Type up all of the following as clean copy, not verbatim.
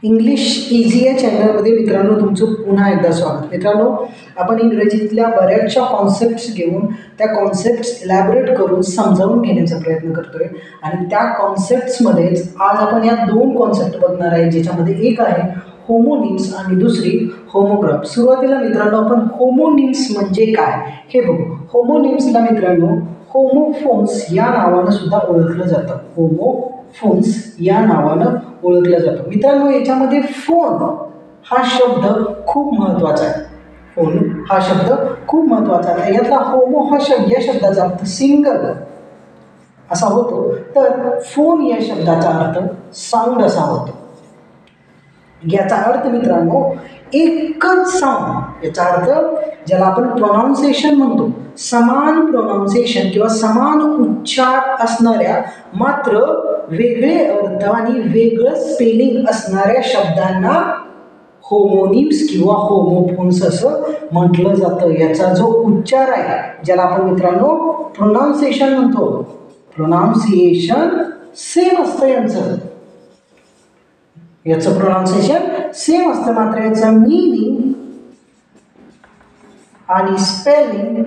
English easy या चॅनलमध्ये मित्रांनो तुमचं पुन्हा एकदा स्वागत. मित्रांनो, आपण इंग्रजीतल्या बऱ्याचशा कॉन्सेप्ट्स घेऊन त्या कॉन्सेप्ट्स इलॅबोरेट करून समजावून घेण्याचा प्रयत्न करतोय आणि त्या कॉन्सेप्ट्समध्येच आज आपण या दोन कॉन्सेप्ट बघणार आहे, ज्याच्यामध्ये एक आहे होमोनिम्स आणि दुसरी होमोग्राफ. सुरुवातीला मित्रांनो आपण होमोनिम्स म्हणजे काय हे बघू. होमोनिम्सला मित्रांनो होमोफोन्स या नावानं सुद्धा ओळखलं जातं. होमोफोन्स या नावानं ओळखलं जातं. मित्रांनो, याच्यामध्ये फोन हा शब्द खूप महत्त्वाचा आहे. फोन हा शब्द खूप महत्त्वाचा आहे. यातला होमो हा शब्द या शब्दाचा अर्थ सिंगल असा होतो, तर फोन या शब्दाचा अर्थ साऊंड असा होतो. याचा अर्थ मित्रांनो एकच साऊंड, याचा अर्थ ज्याला आपण प्रोनाउन्सिएशन म्हणतो, समान प्रोनाउन्सिएशन किंवा समान उच्चार असणाऱ्या मात्र वेगळे अर्थ आणि वेगळं स्पेलिंग असणाऱ्या शब्दांना होमोनिम्स किंवा होमोफोन्स असं म्हटलं जातं. याचा जो उच्चार आहे, ज्याला आपण मित्रांनो प्रोनाउन्सिएशन म्हणतो, प्रोनाउन्सिएशन सेम असतं याचं प्रोनाउन्सिएशन सेम असतं, मात्र याचं मीनिंग आणि स्पेलिंग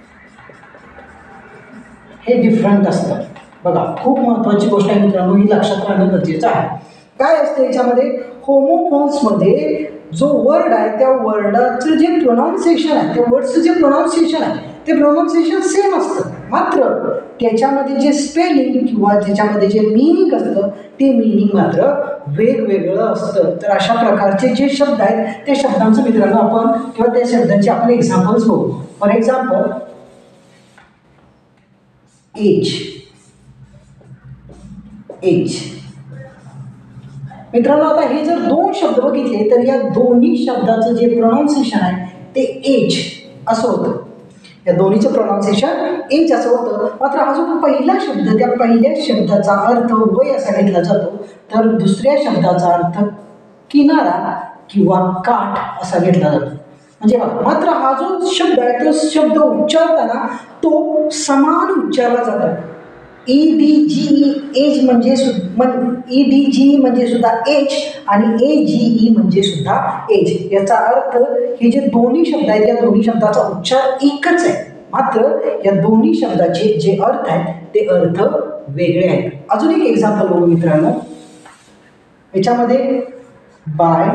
हे डिफरंट असतं. बघा, खूप महत्त्वाची गोष्ट आहे मित्रांनो, ही लक्षात राहणं गरजेचं आहे. काय असतं याच्यामध्ये, होमोफोन्समध्ये जो वर्ड आहे त्या वर्डाचं जे प्रोनाउन्सिएशन आहे, त्या वर्डचं जे प्रोनाउन्सिएशन आहे ते प्रोनाउन्सिएशन सेम असतं, मात्र त्याच्यामध्ये जे स्पेलिंग किंवा ज्याच्यामध्ये जे मीनिंग असतं ते मीनिंग मात्र वेगवेगळं असतं. तर अशा प्रकारचे जे शब्द आहेत त्या शब्दांचं मित्रांनो आपण किंवा त्या शब्दांचे आपण एक्झाम्पल्स बघू. For example, age. मित्रांनो, आता हे जर दोन शब्द बघितले तर या दोन्ही शब्दाचं जे प्रोनाउन्सिएशन आहे ते एज असं होतं. या दोन्हीचं प्रोनाउन्सिएशन एज असं होतं, मात्र हा जो पहिला शब्द, त्या पहिल्या शब्दाचा अर्थ वय असा घेतला जातो, तर दुसऱ्या शब्दाचा अर्थ किनारा किंवा काठ असा घेतला जातो. म्हणजे बघा, मात्र हा जो शब्द आहे तो शब्द उच्चारताना तो समान उच्चारला जातो. EDGE एज म्हणजे EDGE म्हणजे सुद्धा एज आणि AGE म्हणजे सुद्धा एज. याचा अर्थ हे जे दोन्ही शब्द आहेत या दोन्ही शब्दाचा उच्चार एकच आहे, मात्र या दोन्ही शब्दाचे जे अर्थ आहेत ते अर्थ वेगळे आहेत. अजून एक एक्झाम्पल बघू मित्रांनो. याच्यामध्ये बाय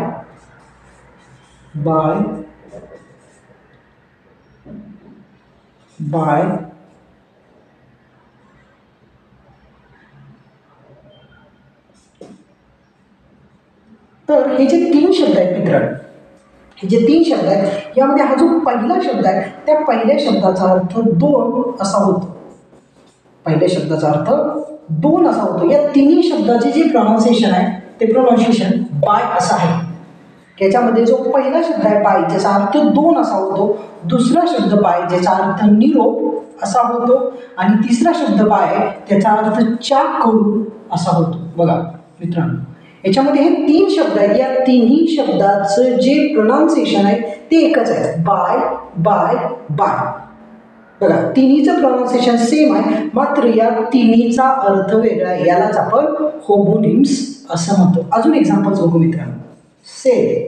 तर हे जे तीन शब्द आहेत मित्रांनो, हे जे तीन शब्द आहेत यामध्ये हा जो पहिला शब्द आहे त्या पहिल्या शब्दाचा अर्थ दोन असा होतो. पहिल्या शब्दाचा अर्थ दोन असा होतो. या तिन्ही शब्दाचे जे प्रोनाउन्सिएशन आहे ते प्रोनाउन्सिएशन बाय असं आहे. याच्यामध्ये जो पहिला शब्द आहे बाय, ज्याचा अर्थ दोन असा होतो, दुसरा शब्द बाय ज्याचा अर्थ निरोप असा होतो, आणि तिसरा शब्द बाय त्याचा अर्थ च्या करून असा होतो. बघा मित्रांनो, याच्यामध्ये हे तीन शब्द आहेत, या तिन्ही शब्दाचं जे प्रोनाउन्सिएशन आहे ते एकच आहे, बाय बाय बाय. बघा, तिन्हीचं प्रोनाउन्सिएशन सेम आहे, मात्र या तिन्हीचा अर्थ वेगळा आहे. यालाच आपण होमोनिम्स असं म्हणतो. अजून एक्झाम्पल्स बघू मित्रांनो. सेल.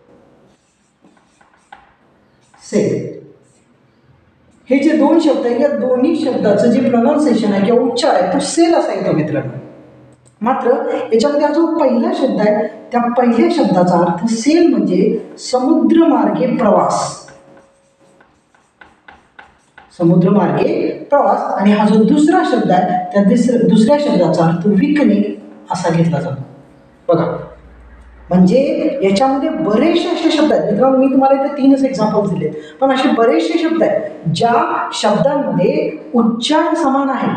हे जे दोन शब्द आहेत या दोन्ही शब्दाचं जे प्रोनाउन्सिएशन आहे किंवा उच्चार आहे तो सेल असा येतो मित्रांनो, मात्र याच्यामध्ये हा जो पहिला शब्द आहे त्या पहिल्या शब्दाचा अर्थ सेल म्हणजे समुद्रमार्गे प्रवास, आणि हा जो दुसरा शब्द आहे त्या दुसऱ्या शब्दाचा अर्थ विकणे असा घेतला जातो. बघा, म्हणजे याच्यामध्ये बरेचसे असे शब्द आहेत मित्रांनो, मी तुम्हाला इथे तीनच एक्झाम्पल्स दिले, पण असे बरेचसे शब्द आहेत ज्या शब्दांमध्ये उच्चार समान आहे,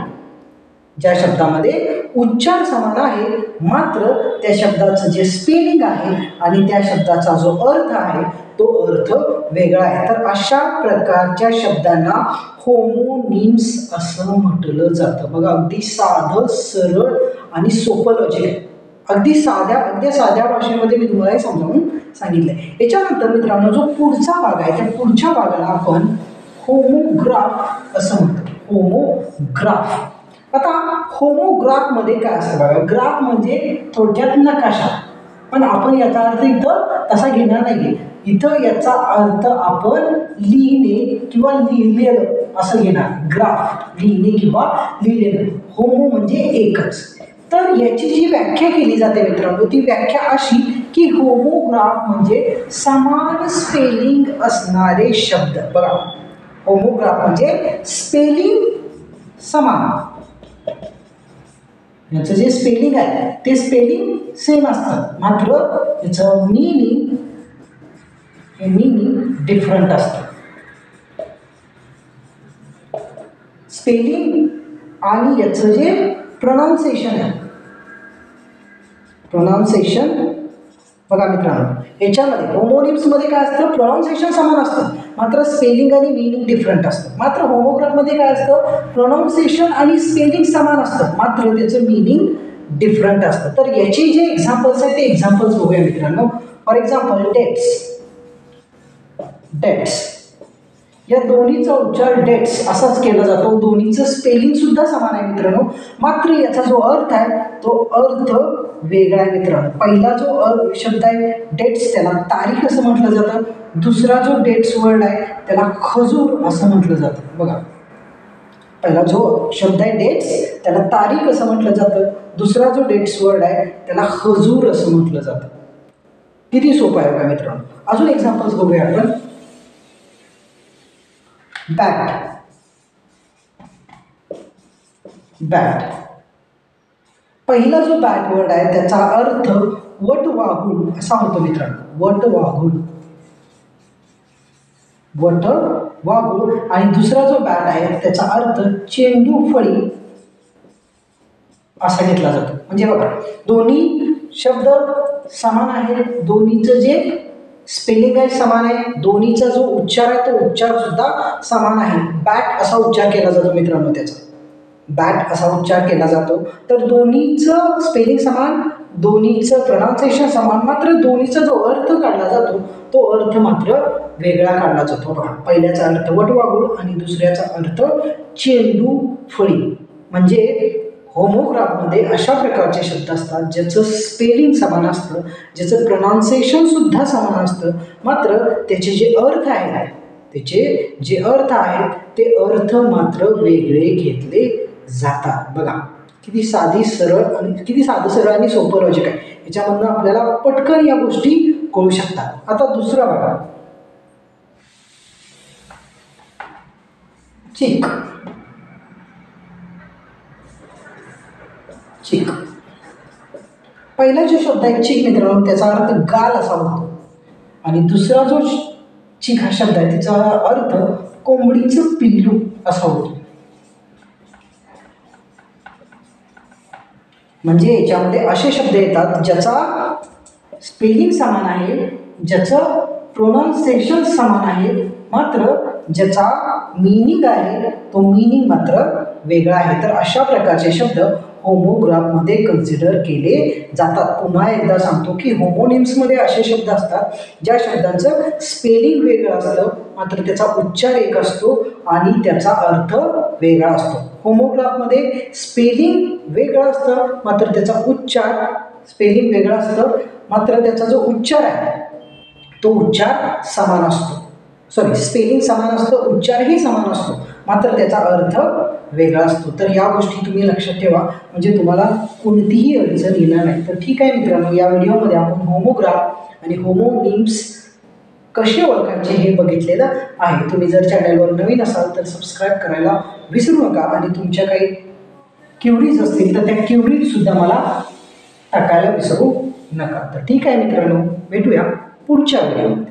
मात्र त्या शब्दाचं जे स्पेलिंग आहे आणि त्या शब्दाचा जो अर्थ आहे तो अर्थ वेगळा आहे. तर अशा प्रकारच्या शब्दांना होमोनिम्स असं म्हटलं जातं. बघा, अगदी साधं, सरळ आणि सोपं लॉजिक, अगदी साध्या भाषेमध्ये मी तुम्हाला हे समजावून सांगितलंय. याच्यानंतर मित्रांनो जो पुढचा भाग आहे त्या पुढच्या भागाला आपण होमोग्राफ असं म्हणतो. होमोग्राफ. आता होमोग्राफ मध्ये काय असतं बघा, ग्राफ म्हणजे थोडक्यात नकाशा, पण आपण याचा अर्थ इथं तसा घेणार नाही. इथं याचा अर्थ आपण लिहिणे किंवा लिहिलेलं असं घेणार. ग्राफ लिहिणे किंवा लिहिलेलं. होमो म्हणजे एकच. तर याची जी व्याख्या केली जाते मित्रांनो, ती व्याख्या अशी की होमोग्राफ म्हणजे समान स्पेलिंग असणारे शब्द. बघा, होमोग्राफ म्हणजे स्पेलिंग समान, याचं जे स्पेलिंग आहे ते स्पेलिंग सेम असतं, मात्र याचं मीनिंग डिफरंट असतं. स्पेलिंग आणि याचं जे प्रोनाउन्सिएशन आहे, प्रोनाउन्सिएशन बघा मित्रांनो, याच्यामध्ये होमोनिम्समध्ये काय असतं, प्रोनाउन्सिएशन समान असतं, मात्र स्पेलिंग आणि मीनिंग डिफरंट असतं. मात्र होमोग्राफमध्ये काय असतं, प्रोनाउन्सिएशन आणि स्पेलिंग समान असतं, मात्र त्याचं मीनिंग डिफरंट असतं. तर याचे जे एक्झाम्पल्स आहेत ते एक्झाम्पल्स बघूया मित्रांनो. फॉर एक्झाम्पल डेट्स, या दोन्हीचा उच्चार डेट्स असाच केला जातो. दोन्हीचं स्पेलिंग सुद्धा समान आहे मित्रांनो, मात्र याचा जो अर्थ आहे तो अर्थ वेगळा आहे मित्रांनो. पहिला जो शब्द आहे डेट्स त्याला तारीख असं म्हटलं जातं. दुसरा जो डेट्स वर्ड आहे त्याला खजूर असं म्हटलं जातं. बघा, पहिला जो शब्द आहे डेट्स त्याला तारीख असं म्हटलं जातं. दुसरा जो डेट्स वर्ड आहे त्याला खजूर असं म्हटलं जातं. किती सोपं आहे बघा मित्रांनो. अजून एक्झाम्पल्स बघूया आपण. बॅट, पहिला जो बॅट वर्ड आहे त्याचा अर्थ वट वाघून असा होतो मित्रांनो. वट वाघून. आणि दुसरा जो बॅट आहे त्याचा अर्थ चेंडू फळी असा घेतला जातो. म्हणजे बघा, दोन्ही शब्द समान आहेत, दोन्हीचं जे स्पेलिंग आहे समान आहे, दोन्हीचा जो उच्चार आहे तो उच्चार सुद्धा समान आहे. बॅट असा उच्चार केला जातो मित्रांनो, त्याचा बॅट असा उच्चार केला जातो. तर दोन्हीचं स्पेलिंग समान, दोन्हीचं प्रोनाउन्सिएशन समान, मात्र दोन्हीचा जो अर्थ काढला जातो तो अर्थ मात्र वेगळा काढला जातो. बघा, पहिल्याचा अर्थ वटवाघूळ आणि दुसऱ्याचा अर्थ चेंडू फळी. म्हणजे होमोग्राफमध्ये अशा प्रकारचे शब्द असतात ज्याचं स्पेलिंग समान असतं, ज्याचं प्रोनाउन्सिएशन सुद्धा समान असतं, मात्र त्याचे जे अर्थ आहेत ते अर्थ मात्र वेगळे घेतले जातात. बघा, किती साधं सरळ आणि सोपं लॉजिक आहे. याच्यामधनं आपल्याला पटकन या गोष्टी कळू शकतात. आता दुसरा बघा, चिक. पहिला जो शब्द आहे चिक मित्रांनो त्याचा अर्थ गाल असा होतो, आणि दुसरा जो चिक हा शब्द आहे त्याचा अर्थ कोंबडीचं पिल्लू असा होतो. म्हणजे याच्यामध्ये असे शब्द येतात ज्याचा स्पेलिंग समान आहे, ज्याचं प्रोनाउन्सिएशन समान आहे, मात्र ज्याचा मीनिंग आहे तो मीनिंग मात्र वेगळा आहे. तर अशा प्रकारचे शब्द होमोग्राफमध्ये कन्सिडर केले जातात. पुन्हा एकदा सांगतो की होमोनिम्समध्ये असे शब्द असतात ज्या शब्दांचं स्पेलिंग वेगळं असतं, मात्र त्याचा उच्चार एक असतो आणि त्याचा अर्थ वेगळा असतो. होमोग्राफमध्ये स्पेलिंग वेगळं असतं, मात्र त्याचा उच्चार स्पेलिंग वेगळा असतं, मात्र त्याचा जो उच्चार आहे तो उच्चार समान असतो. स्पेलिंग समान असतं, उच्चारही समान असतो, मात्र त्याचा अर्थ वेगळा असतो. तर या गोष्टी तुम्ही लक्षात ठेवा, म्हणजे तुम्हाला कोणतीही अडचण येणार नाही. तर ठीक आहे मित्रांनो, या व्हिडिओमध्ये आपण होमोग्राफ आणि होमोनिम्स कसे ओळखायचे हे बघितलेलं आहे. तुम्ही जर चॅनलवर नवीन असाल तर सबस्क्राईब करायला विसरू नका, आणि तुमच्या काही क्युरीज असतील तर त्या क्युरीज सुद्धा मला टाकायला विसरू नका. तर ठीक आहे मित्रांनो, भेटूया पुढच्या व्हिडिओ.